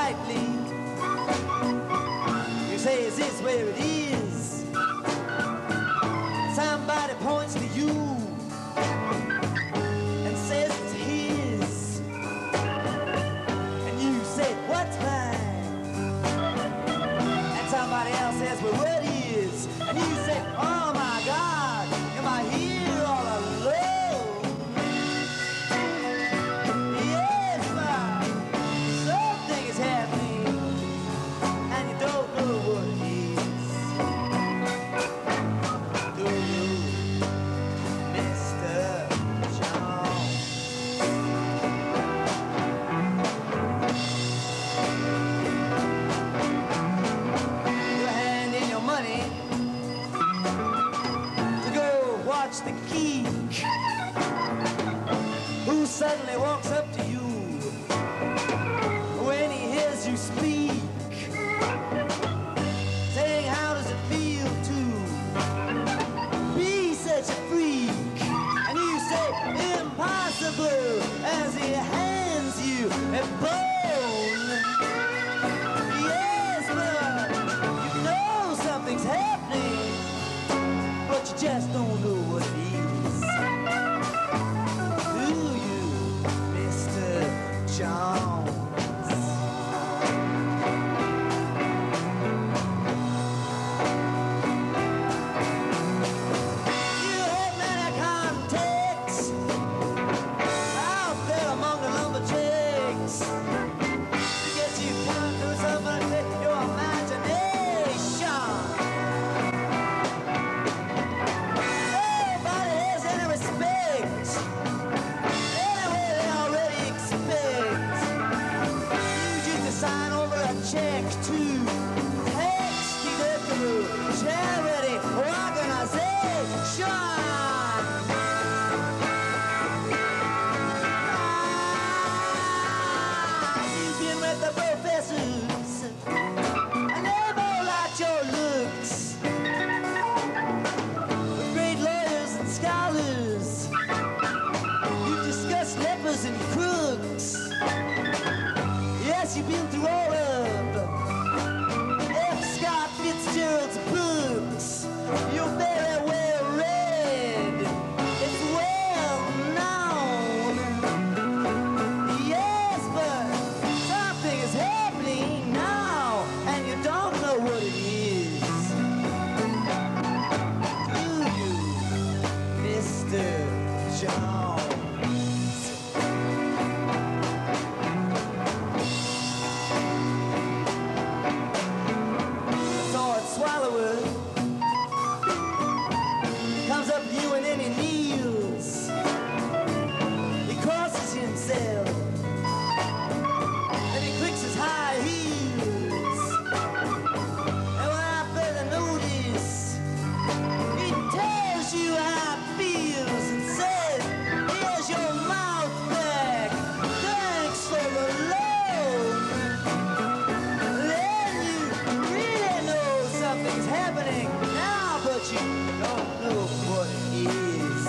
politely. You say, is this where it is? Somebody points to you and says it's his. And you say, what's mine? And somebody else says, well, what is? And you say, oh my God, am I here all alone? Yes, ma, something is happening, and you don't know what it is. Do you, Mr. John? You hand in your money to go watch the geek who suddenly walks up to you when he hears you speak, saying, how does it feel to be such a freak? And you say, impossible, as he hands you a bone. Yes, but you know something's happening, but you just don't know what it is. Do you, Mr. Jones? You have many contacts out there among the lumberjacks to get you put through something with your imagination. Nobody has any respect. Anyway, they already expect you just to sign over a check to tax-deductible charity organization. You've been with the professors, and they've all liked your looks. With great lawyers and scholars, you've discussed lepers and crooks. Yes, you've been through all of F. Scott Fitzgerald's books. You're very well read. It's well known. Yes, but something is happening now, and you don't know what it is. Do you, Mr. Jones? The sword swallower comes up to you and then he kneels. He crosses himself, and he clicks his high heels. And when I further notice, he tells you how it feels and says, here's your mouth back. Thanks for the loan. Then you really know something's happening now, but you don't know what it is.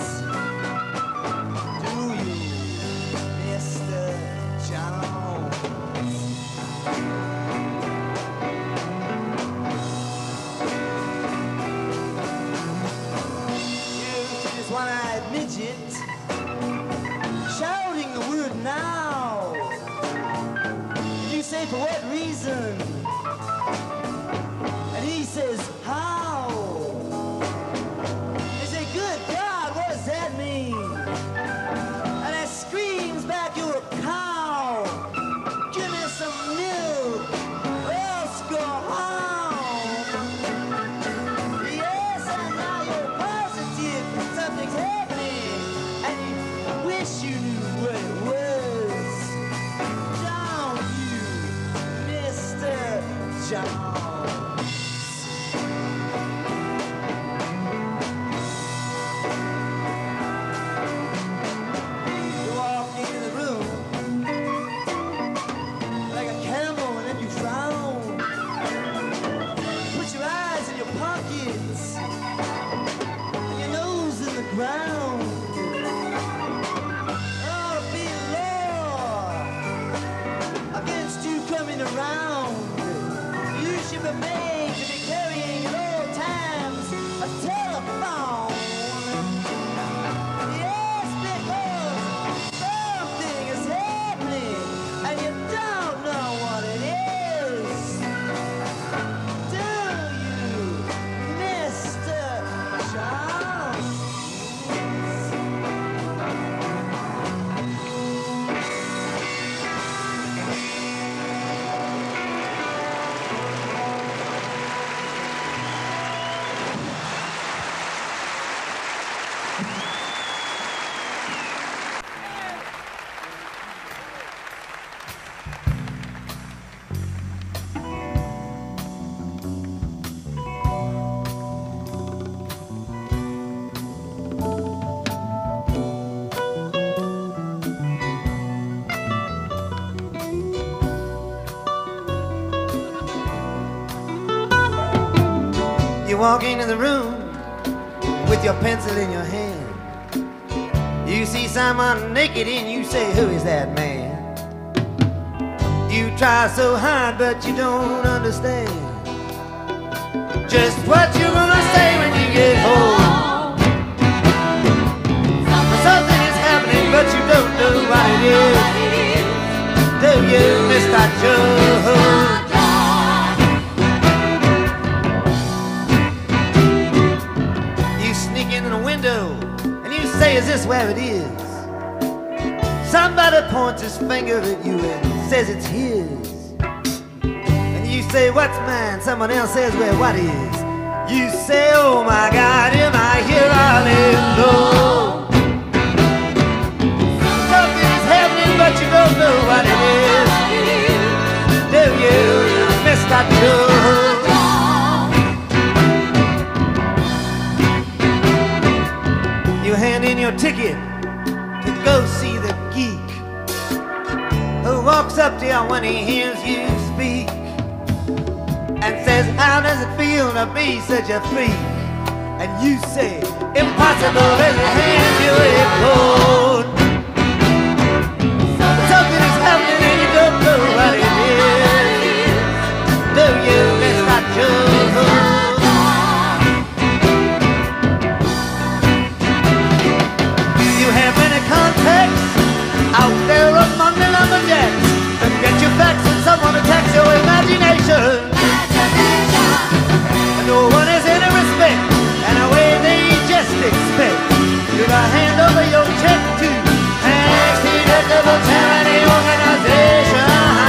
Do you, Mr. Jones? You just one-eyed midget shouting the word now. You say, for what reason? And he says, how? You say, good God, what does that mean? And it screams back, you're a cow. Give me some milk, or else go home. Yes, and now you're positive something's happening, and you wish you knew what it was. Don't you, Mr. Jones? You walk into the room like a camel and then you frown. Put your eyes in your pockets and your nose in the ground. Ought to be law against you coming around. walk into the room with your pencil in your hand. You see someone naked and you say, who is that man? You try so hard but you don't understand just what you're gonna say when you get home. Something is happening but you don't know what it is. Do you, Mr. Joe? In the window and you say, is this where it is? Somebody points his finger at you and says it's his, and you say, what's mine? Someone else says, well, what is? You say, oh my God, am I here all alone? Something's happening but you don't know what it is. Do you, Mr. Joe? You hand in your ticket to go see the geek who walks up to you when he hears you speak and says, how does it feel to be such a freak? And you say, impossible, as you hand you a code. Something is happening and you don't know what it is. Do you, Mr. Joe? Out there among the lumberjacks, and get your facts when someone attacks your imagination. And no one has any respect, and the way they just expect you to hand over your check to accidental charity organization.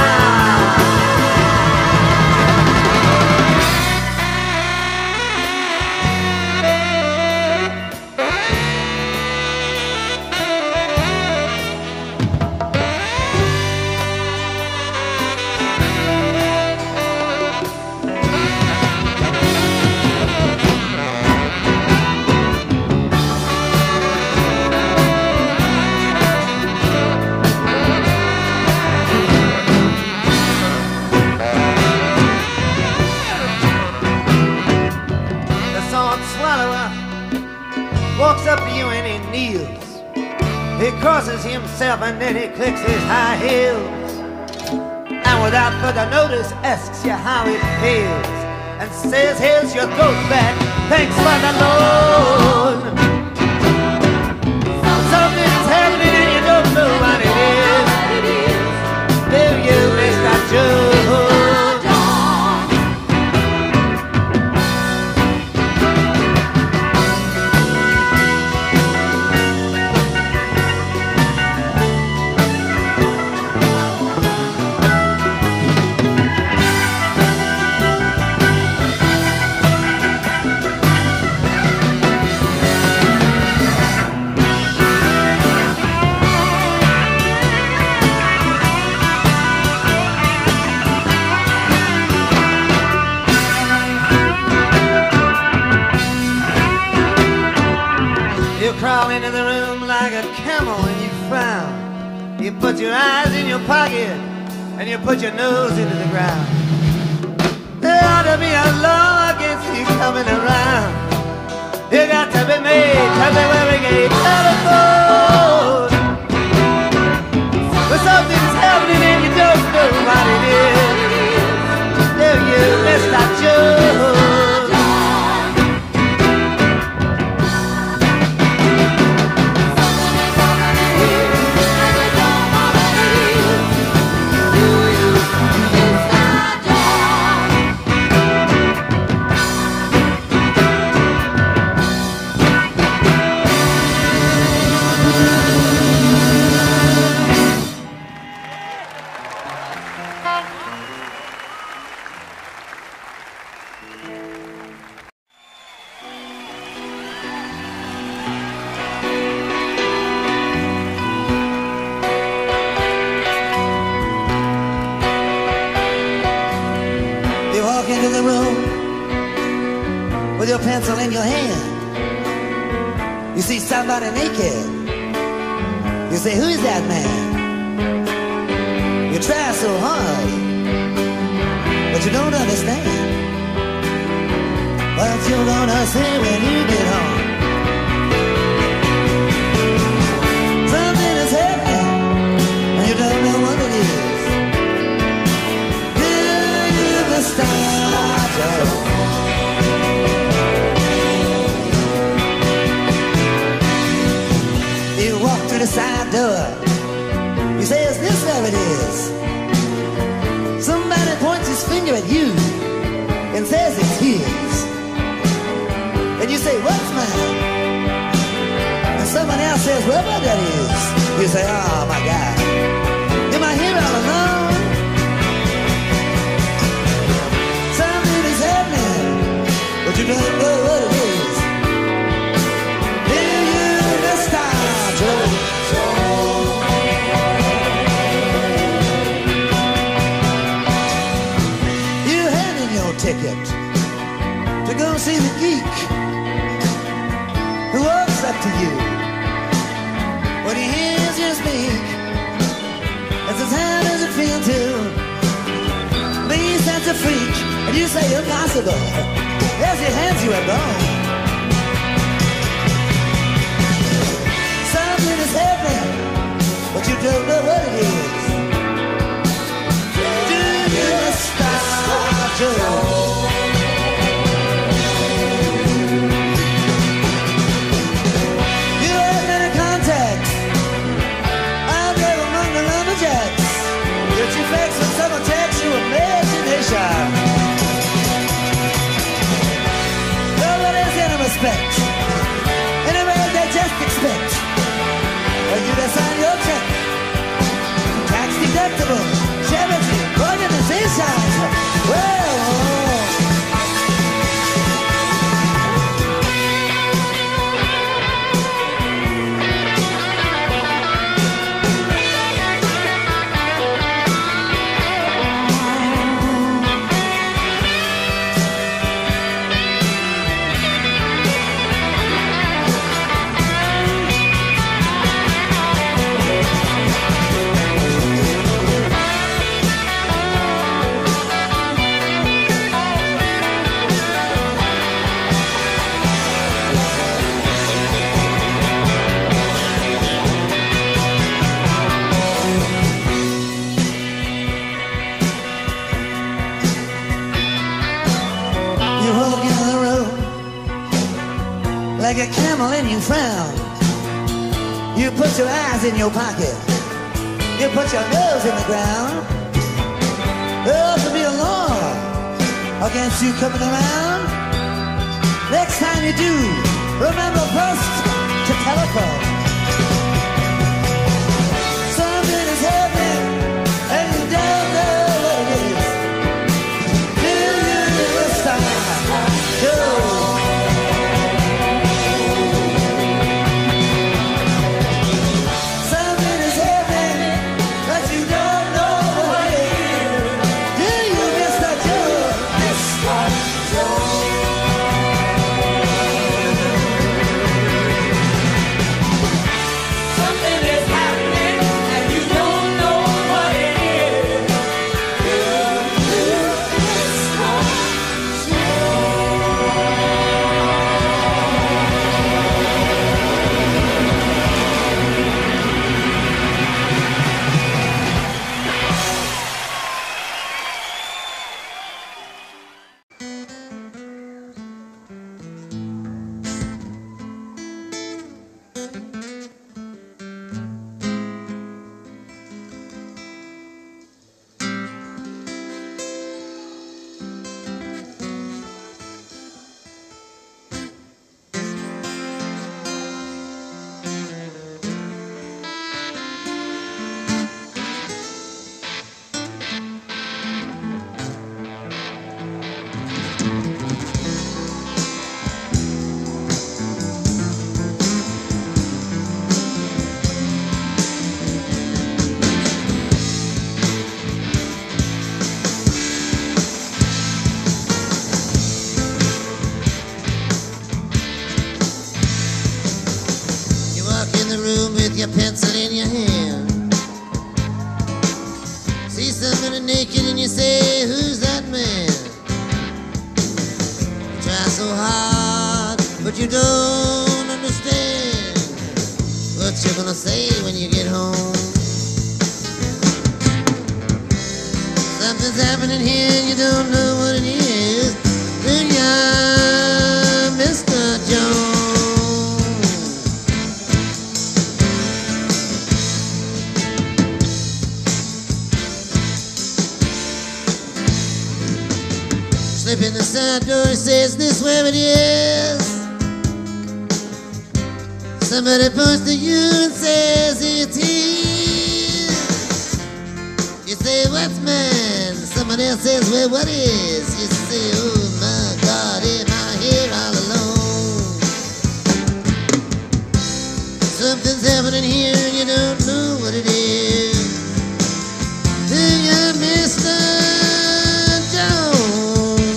Walks up to you and he kneels. He crosses himself and then he clicks his high heels, and without further notice asks you how it feels, and says, here's your throat back, thanks for the loan. Something's happening and you don't know what it is. Do you, Mr. Joe? Crawl into the room like a camel when you frown. You put your eyes in your pocket and you put your nose into the ground. There ought to be a law against you coming around. You got to be made to be wearing a telephone. But something's happening and you don't know what it is. Do you, Mr. Joe? With your pencil in your hand, you see somebody naked. You say, who is that man? You try so hard, but you don't understand. Well, you're gonna say when you get home. Something is happening, and you don't know what it is. Do you ever start your You walk through the side door. You say, is this how it is? Somebody points his finger at you and says it's his. And you say, what's mine? And someone else says, whoever that is. You say, oh my God, am I here all alone? Something is happening, but you don't know what it is. Do you understand, Joe? You hand in your ticket to go see the geek who walks up to you when he hears you speak and says, how does it feel to be such a freak? And you say, impossible, as he hands you a bone. Something is happening, but you don't know what it is. Do you start, Joe? Nobody's in respect. Anyway, they just expect you to sign your check. Tax deductible, charity, organizations. Well, like a camel and you frown. You put your eyes in your pocket. You put your nose in the ground. There to be a law against you coming around. Next time you do, remember first to telephone. Something is happening and you don't know what it is. Do you understand? Joe. Your pencil in your hand. See somebody naked and you say, who's that man? You try so hard, but you don't understand what you're gonna say when you get home. Something's happening here and you don't know what it is. Do ya, Mr. Jones? Slip in the side door, he says, this where it is. Somebody points to you and says, it is. You say, what's mine? Somebody else says, well, what is? You say, oh my God, am I here all alone? Something's happening here and you don't know what it is. Do you, Mr. Jones?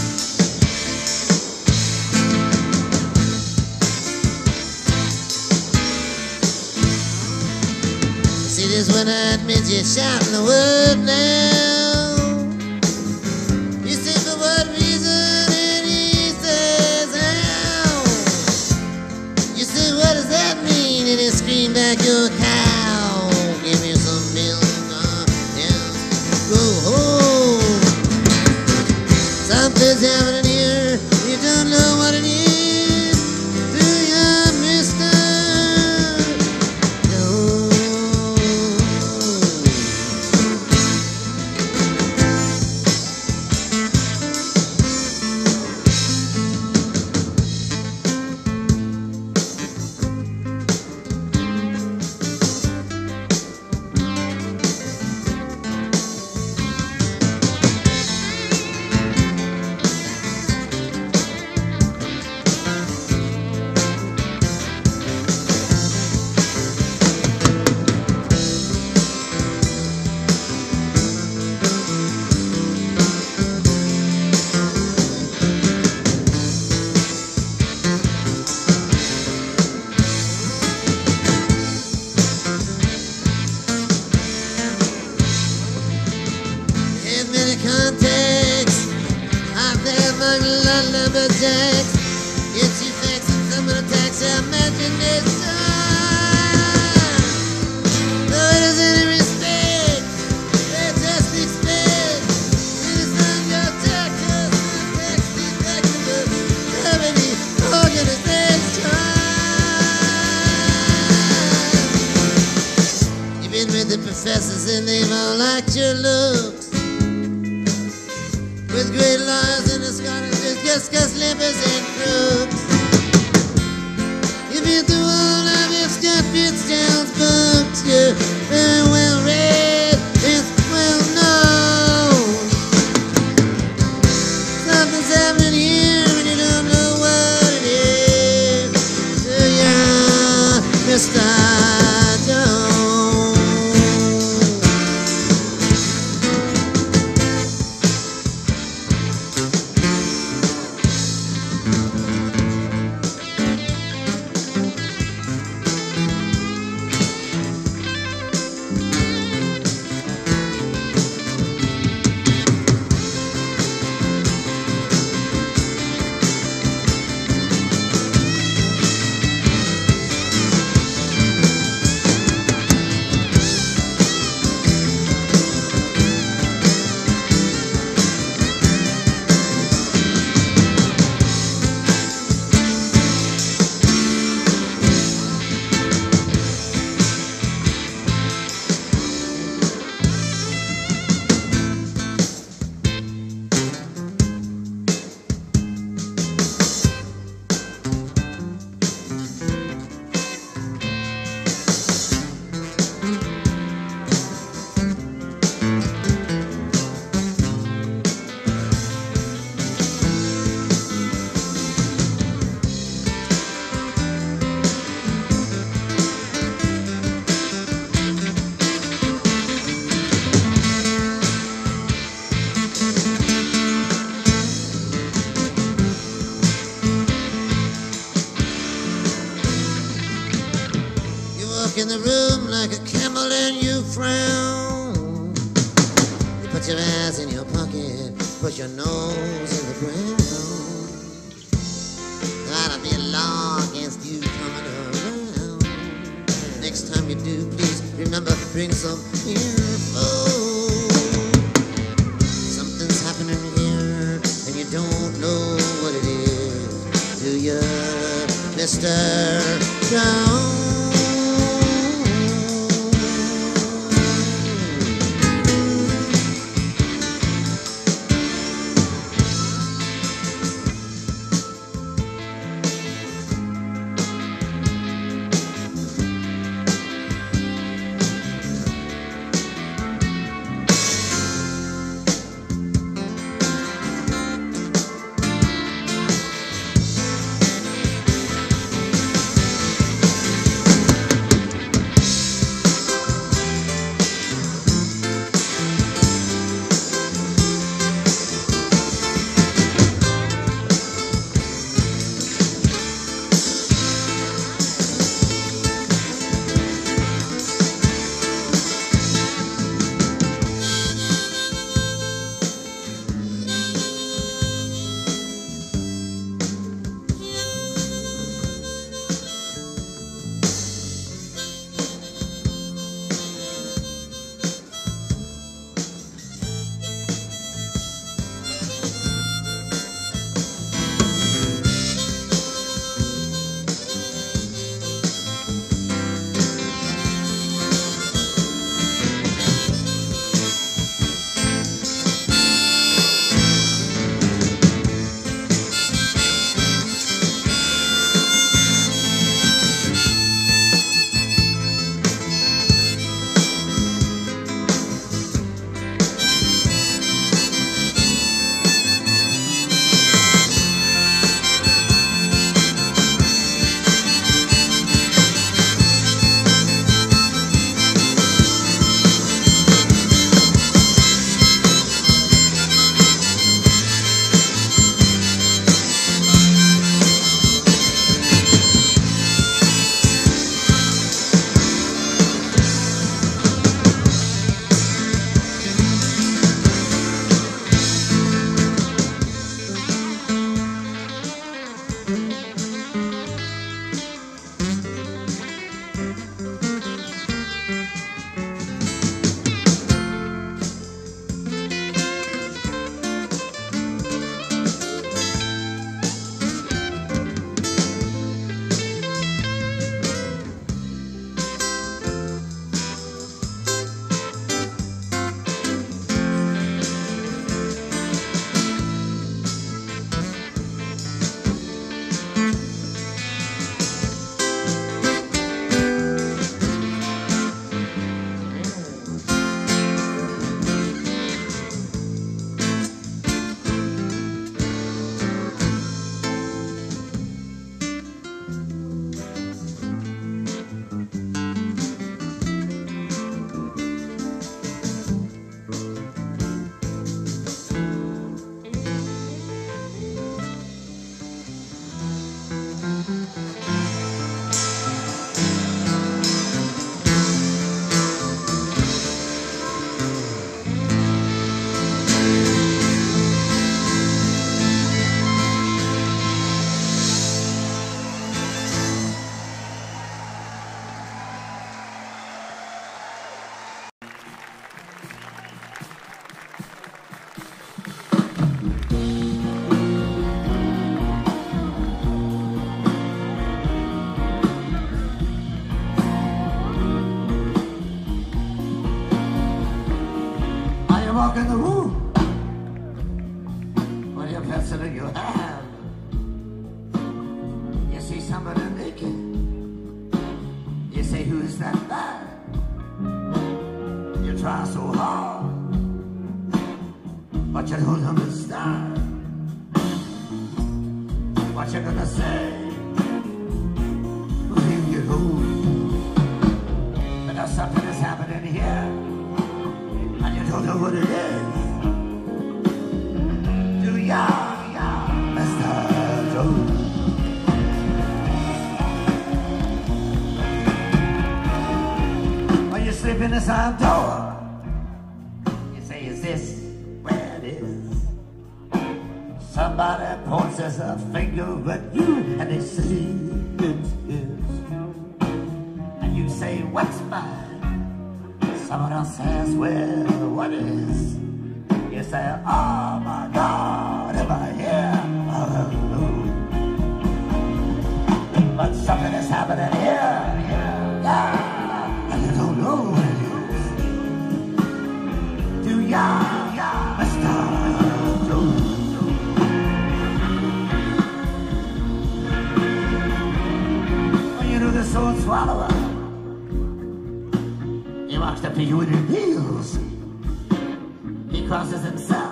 See this when I admit you're shouting the word now. You say for what reason and he says how. You say what does that mean and he scream back your cow. Give me some milk, yeah, go home. Something's happening here, you don't know what it is. Do you, Mr. Contacts out there among the lumberjacks. Get you fixing some of the tax imagination. No, it is any respect. They just expect it is on your taxes and tax deductible revenue organization. You've been with the professors and they've all liked your looks. With great lawyers and the scholars, just slippers and crooks. You've been through all of your Scott Fitzgerald's books. You're very well read, it's well known. Something's happening here and you don't know what it is. Do ya, Mr. Jones? In the room like a camel and you frown. You put your eyes in your pocket, put your nose in the ground. gotta be a law against you coming around. Next time you do, please remember, bring some info. Something's happening here, and you don't know what it is, do you, Mr. Jones? Walk in the room with your pencil in your hand. You see somebody naked. You say, who's that man? You try so hard, but you don't understand what you're gonna say when you get home. But now something is happening here, and you don't know what it is. Do ya, Mr. Jones? When you slip in the side door, you say, is this where it is? Some Somebody points a finger at you and they say it's his. And you say, what's mine? Someone else says, well, what is? You say, oh my God, am I here? Hallelujah. But something is happening here. Yeah. And you don't know what it is. Do ya, Mr. Jones? You do the sword swallower. He walks up to you in his heels. He crosses himself.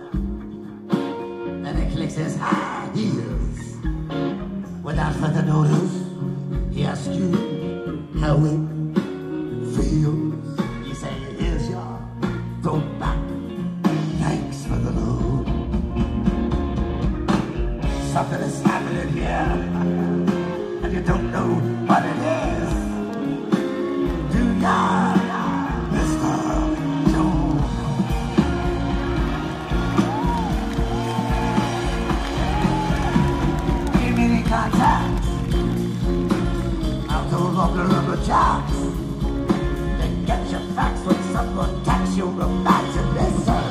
Then he clicks his high heels. Without further notice, he asks you how it feels. You say, here's your throat back. Thanks for the load. Something is happening here. And you don't know what it is. Do ya, Mr. Jones? Give me the contact. I'll no longer rubber jobs. Then get your facts when someone attacks you. Imagine this, sir.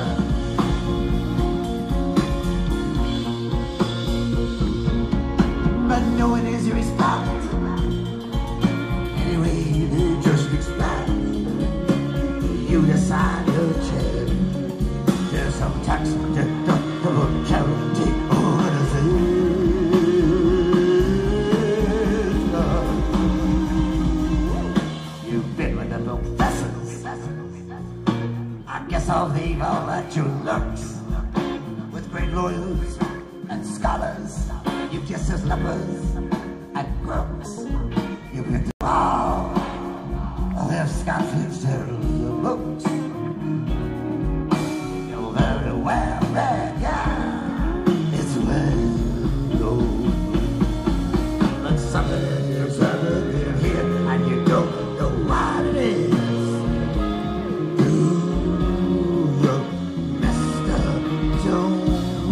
But no one is your response. Anyway, you just expect. You decide your chair. There's some tax deductible charity organization. You've been with the professors. I guess I'll leave all at your lurks. With great lawyers and scholars. You kiss as lepers and crooks. You get the ball. Oh, there's Scott Fitzgerald's books. You're very well read, yeah. It's well known. But something is happening here, and you don't know what it is. Do you, Mr. Jones?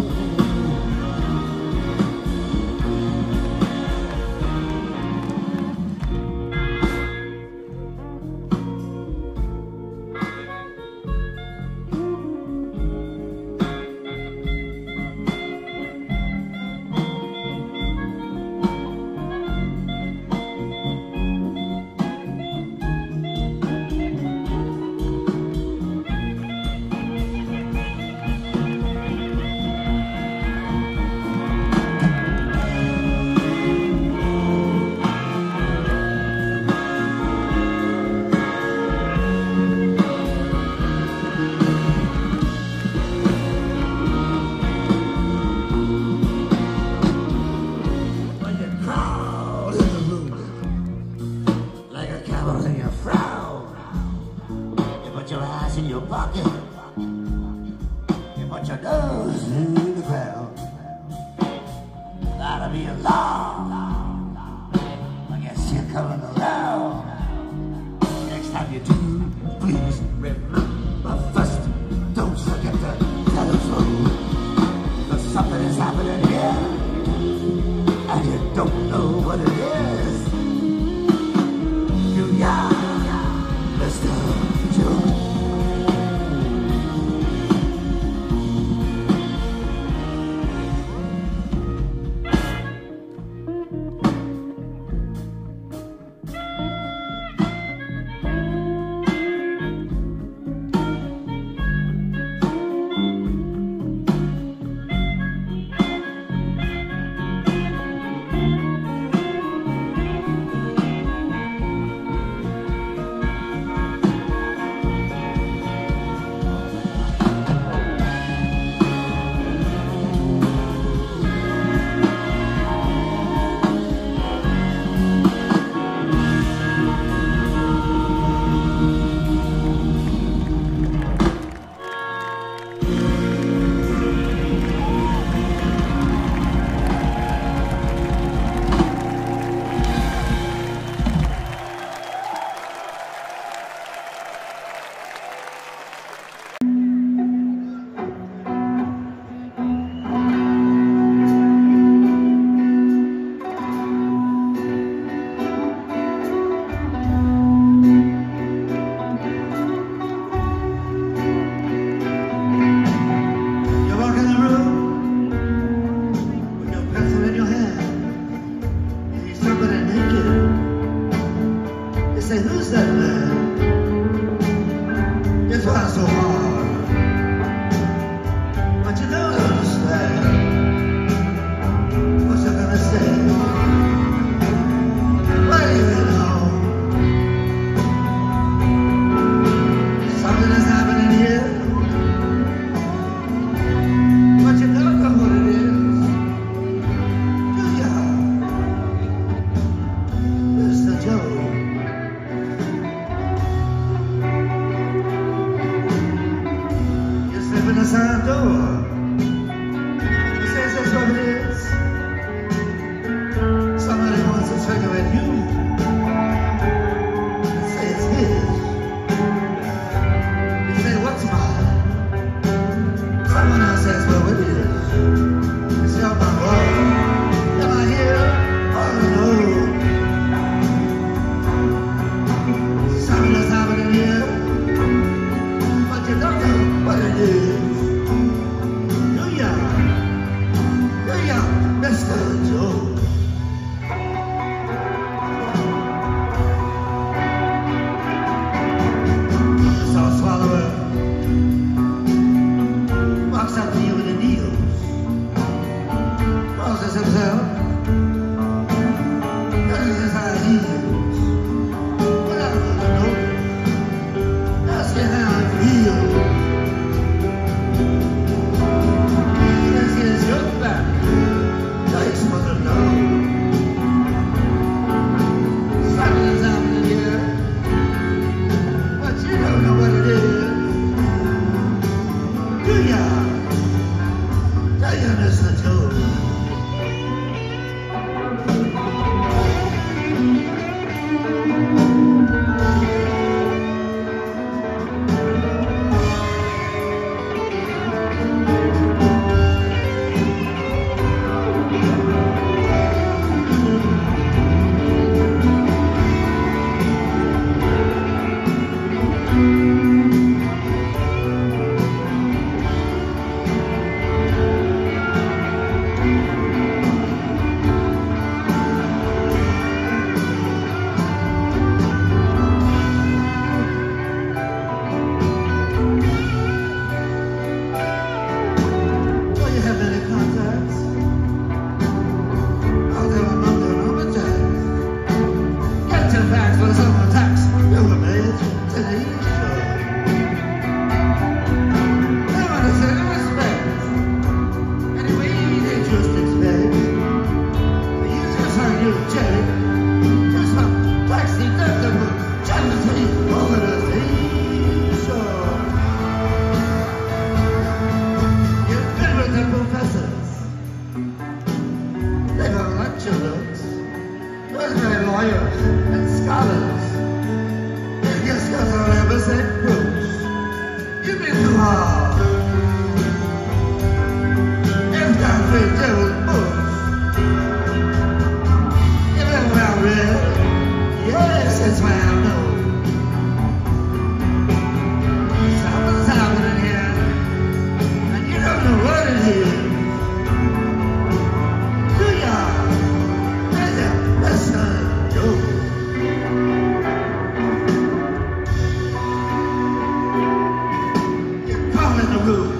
Your eyes in your pocket. You put your nose in the ground. That'll be a law. I guess you're coming around. Next time you do, please remember first. Don't forget the telephone. Cause something is happening here. And you don't know what it is. Do ya, Mr. Jones? You try so hard, but you don't understand what you're gonna say. What do you know? Something is happening here, but you don't know what it is. Do ya, Mr. Joe? In the side door, he says that's what it is. Somebody wants to trigger at you and say it's his. You say, what's mine? Someone else says, well, it is. You say, oh my God, am I here? Oh no. Something is happening here, but you don't know what it is. Mr. Joe. The saw swallower walks up to you with the needles, pauses himself, touches his high heels, without further notice, asking how it feels. Says here's your back. Thanks for the love. Something is happening here, but you don't know what it is. Do ya? Tell you, Mr. Joe. Lawyers and scholars, and your skills are ever said groups. You've been too hard. It's got great devil's books. You've been well read. Yes, that's why I know. Something's happening here, and you don't know what it is. Do ya? Listen. You call in the room.